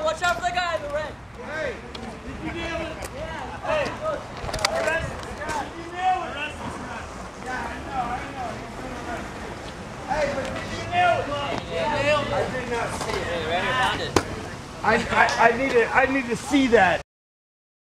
watch out for the guy in the red. Hey, did you nail it? Yeah. Hey, arrest this guy. Did you nail it? Arrest this guy. Yeah, I know. He's gonna arrest you. Hey, but did you nail it? Yeah, nailed it. I did not see it. Hey, right here, found it. I need to see that.